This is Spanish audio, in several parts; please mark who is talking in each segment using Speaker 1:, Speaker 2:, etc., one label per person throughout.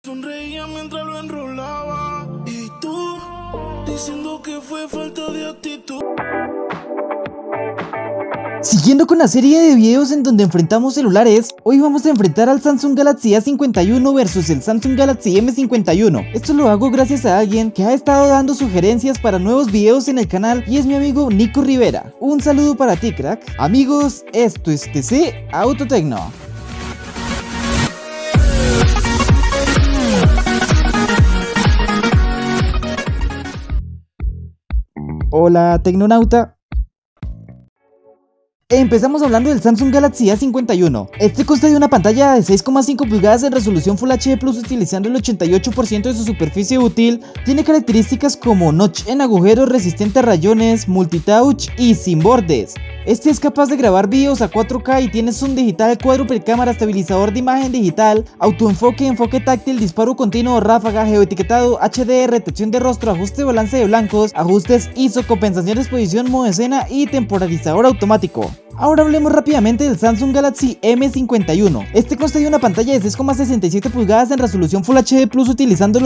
Speaker 1: Sonreía mientras lo enrolaba. Y tú, diciendo que fue falta de actitud.
Speaker 2: Siguiendo con la serie de videos en donde enfrentamos celulares, hoy vamos a enfrentar al Samsung Galaxy A51 versus el Samsung Galaxy M51. Esto lo hago gracias a alguien que ha estado dando sugerencias para nuevos videos en el canal y es mi amigo Nico Rivera. Un saludo para ti, crack. Amigos, esto es TC Autotecno. Hola, tecnonauta. Empezamos hablando del Samsung Galaxy A51. Este consta de una pantalla de 6,5 pulgadas en resolución Full HD Plus utilizando el 88% de su superficie útil. Tiene características como notch en agujero resistente a rayones, multitouch y sin bordes. Este es capaz de grabar videos a 4K y tiene zoom digital, cuádruple cámara, estabilizador de imagen digital, autoenfoque, enfoque táctil, disparo continuo, ráfaga, geoetiquetado, HDR, detección de rostro, ajuste de balance de blancos, ajustes ISO, compensación de exposición, modo escena y temporalizador automático. Ahora hablemos rápidamente del Samsung Galaxy M51. Este consta de una pantalla de 6,67 pulgadas en resolución Full HD Plus utilizando el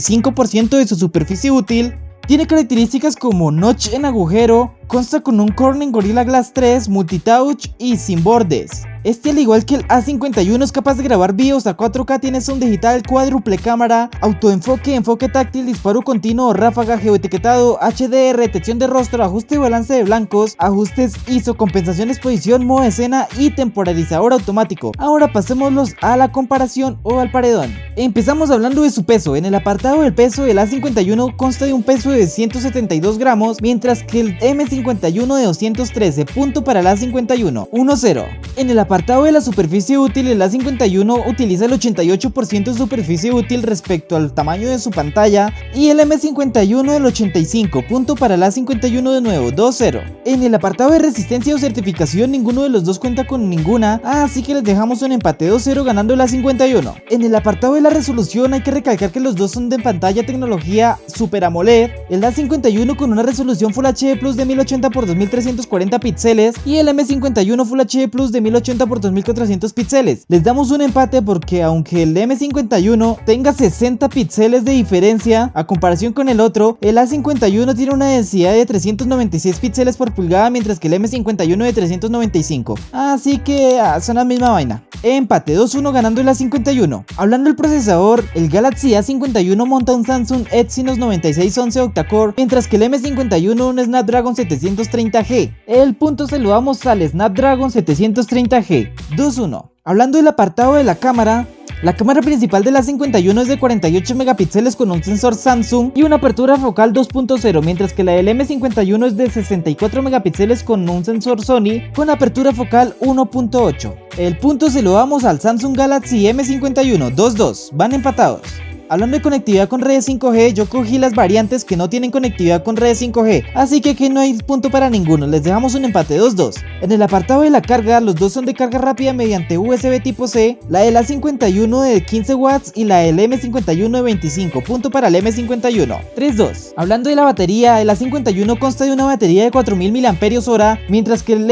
Speaker 2: 85% de su superficie útil. Tiene características como notch en agujero, consta con un Corning Gorilla Glass 3, multitouch y sin bordes. Este, al igual que el A51, es capaz de grabar videos a 4K, tiene zoom digital, cuádruple cámara, autoenfoque, enfoque táctil, disparo continuo, ráfaga, geoetiquetado, HDR, detección de rostro, ajuste de balance de blancos, ajustes ISO, compensación de exposición, modo escena y temporalizador automático. Ahora pasémoslos a la comparación o al paredón. Empezamos hablando de su peso. En el apartado del peso, el A51 consta de un peso de 172 gramos, mientras que el M51 de 213, punto para el A51, 1-0. En el apartado de la superficie útil, el A51 utiliza el 88% de superficie útil respecto al tamaño de su pantalla y el M51 del 85, punto para el A51 de nuevo, 2-0. En el apartado de resistencia o certificación, ninguno de los dos cuenta con ninguna, así que les dejamos un empate 2-0 ganando el A51. En el apartado de la resolución, hay que recalcar que los dos son de pantalla tecnología Super AMOLED, el A51 con una resolución Full HD Plus de 1080 x 2340 píxeles y el M51 Full HD Plus de 1080 x 2400 píxeles. Les damos un empate porque aunque el M51 tenga 60 píxeles de diferencia a comparación con el otro, el A51 tiene una densidad de 396 píxeles por pulgada, mientras que el M51 de 395. Así que son la misma vaina. Empate 2-1 ganando el A51. Hablando del procesador, el Galaxy A51 monta un Samsung Exynos 9611 octa-core, mientras que el M51 un Snapdragon 730G. El punto se lo damos al Snapdragon 730G. 2-1. Hablando del apartado de la cámara principal del A51 es de 48 megapíxeles con un sensor Samsung y una apertura focal 2.0, mientras que la del M51 es de 64 megapíxeles con un sensor Sony con apertura focal 1.8. El punto se lo damos al Samsung Galaxy M51, 2-2, van empatados. Hablando de conectividad con redes 5G, yo cogí las variantes que no tienen conectividad con redes 5G, así que aquí no hay punto para ninguno, les dejamos un empate 2-2. En el apartado de la carga, los dos son de carga rápida mediante USB tipo C, la del A51 de 15 watts y la del M51 de 25, punto para el M51, 3-2. Hablando de la batería, el A51 consta de una batería de 4000 mAh, mientras que el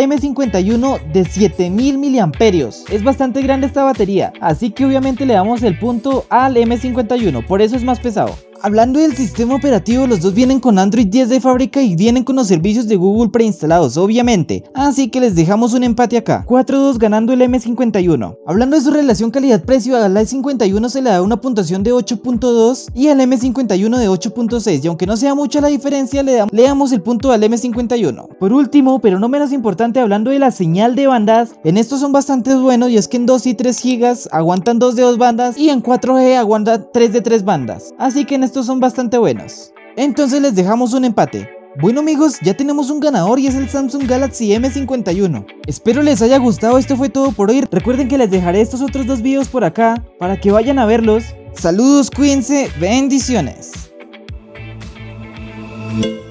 Speaker 2: M51 de 7000 mAh. Es bastante grande esta batería, así que obviamente le damos el punto al M51. Por eso es más pesado. Hablando del sistema operativo, los dos vienen con Android 10 de fábrica y vienen con los servicios de Google preinstalados, obviamente. Así que les dejamos un empate acá, 4-2 ganando el M51. Hablando de su relación calidad-precio, al A51 se le da una puntuación de 8.2 y al M51 de 8.6. Y aunque no sea mucha la diferencia, le damos el punto al M51. Por último, pero no menos importante, hablando de la señal de bandas, en estos son bastante buenos y es que en 2 y 3 GB aguantan 2 de 2 bandas y en 4G aguantan 3 de 3 bandas. Así que en estos son bastante buenos. Entonces les dejamos un empate. Bueno amigos, ya tenemos un ganador y es el Samsung Galaxy M51. Espero les haya gustado, esto fue todo por hoy. Recuerden que les dejaré estos otros dos videos por acá para que vayan a verlos. Saludos, cuídense, bendiciones.